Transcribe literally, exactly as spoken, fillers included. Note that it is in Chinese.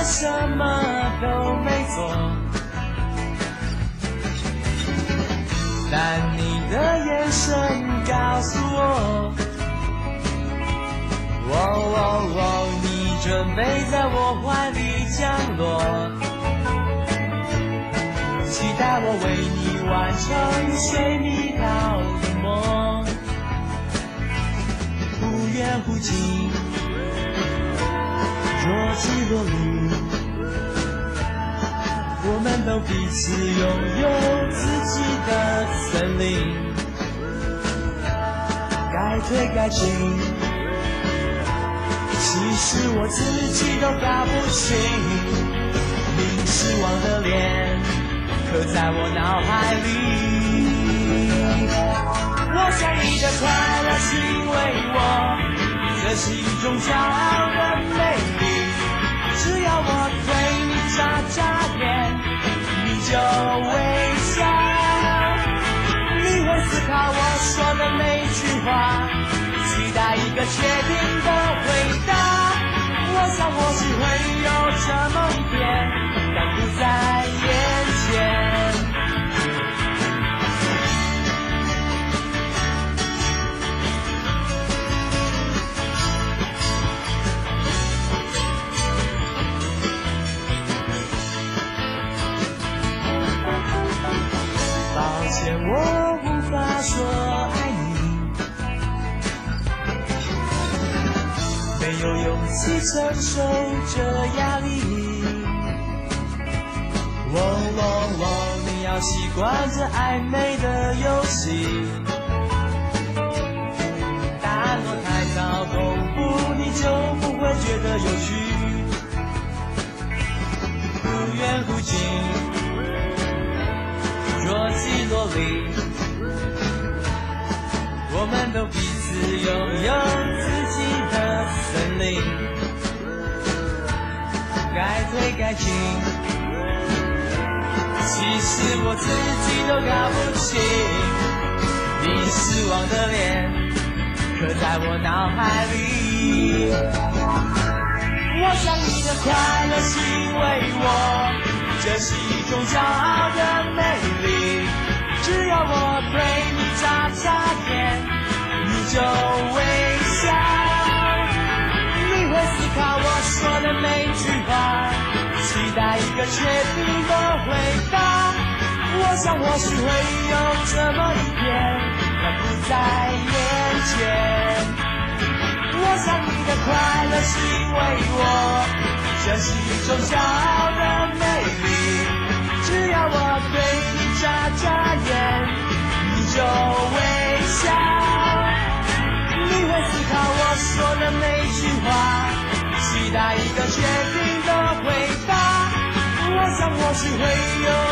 什么都没做，但你的眼神告诉我，哦哦哦，你准备在我怀里降落，期待我为你完成水蜜桃的梦，忽远忽近，若即若离，我们都彼此拥有自己的森林，该退该进，其实我自己都搞不清，你失望的脸刻在我脑海里。我想你的快乐是因为我，这是一种骄傲的美丽，只要我对你眨眨眼，你就微笑，你会思考我说的每句话，期待一个确定的回答。我想或许会有这么一天，但不在眼前。抱歉，我无法说爱你，没有勇气承受这压力。哦哦哦，你要习惯这暧昧的游戏，答案若太早公布，你就不会觉得有趣。忽远忽近，若即若离，我们都彼此拥有自己的森林，该退该进，其实我自己都搞不清，你失望的脸刻在我脑海里。我想你的快乐是因为我，这是一种骄傲的美丽，只要我对你眨眨眼，你就微笑，你会思考我说的每句话，期待一个确定的回答。我想或许会有这么一天，但不在眼前。我想你的快乐是因为我，这是一种骄傲的美丽，只要我对你眨眨眼，你就微笑，你会思考我说的每句话，期待一个确定的回答。我想或许会有